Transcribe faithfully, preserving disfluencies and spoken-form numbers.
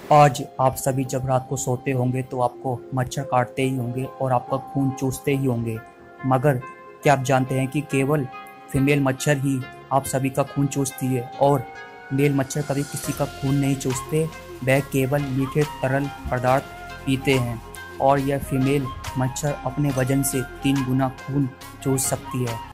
आज आप सभी जब रात को सोते होंगे तो आपको मच्छर काटते ही होंगे और आपका खून चूसते ही होंगे। मगर क्या आप जानते हैं कि केवल फीमेल मच्छर ही आप सभी का खून चूसती है और मेल मच्छर कभी किसी का खून नहीं चूसते। वह केवल मीठे तरल पदार्थ पीते हैं और यह फीमेल मच्छर अपने वजन से तीन गुना खून चूस सकती है।